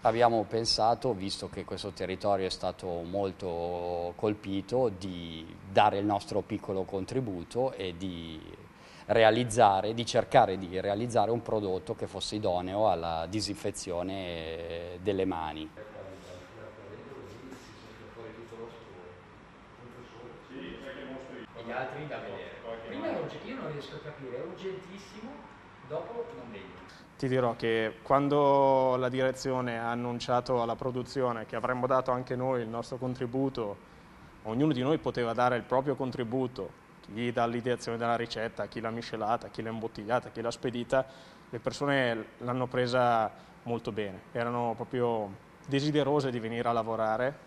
Abbiamo pensato, visto che questo territorio è stato molto colpito, di dare il nostro piccolo contributo e di cercare di realizzare un prodotto che fosse idoneo alla disinfezione delle mani. E gli altri da vedere. Prima io non riesco a capire, è urgentissimo, dopo non vedo. Ti dirò che quando la direzione ha annunciato alla produzione che avremmo dato anche noi il nostro contributo, ognuno di noi poteva dare il proprio contributo, chi dall'ideazione della ricetta, chi l'ha miscelata, chi l'ha imbottigliata, chi l'ha spedita, le persone l'hanno presa molto bene, erano proprio desiderose di venire a lavorare.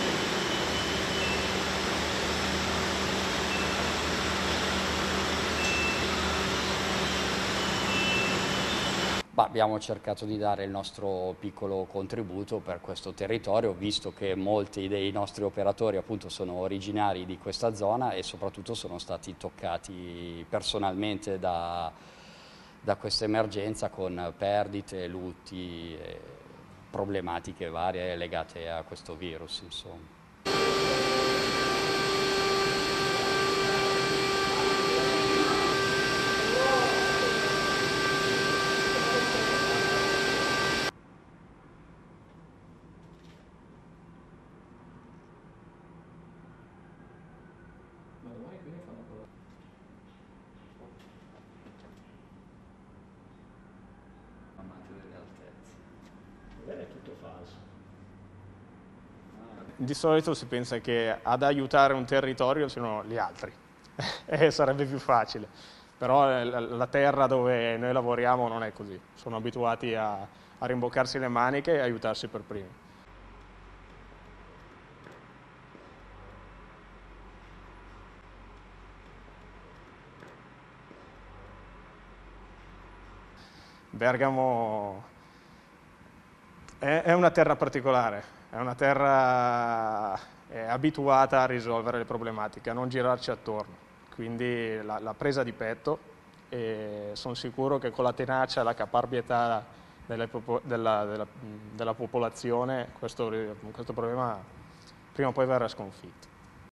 Abbiamo cercato di dare il nostro piccolo contributo per questo territorio, visto che molti dei nostri operatori appunto sono originari di questa zona e soprattutto sono stati toccati personalmente da questa emergenza con perdite, lutti e problematiche varie legate a questo virus, insomma. È tutto falso. Di solito si pensa che ad aiutare un territorio siano gli altri e sarebbe più facile, però la terra dove noi lavoriamo non è così, sono abituati a rimboccarsi le maniche e aiutarsi per primi. Bergamo è una terra particolare, è una terra abituata a risolvere le problematiche, a non girarci attorno, quindi la presa di petto e sono sicuro che con la tenacia e la caparbietà della popolazione questo problema prima o poi verrà sconfitto.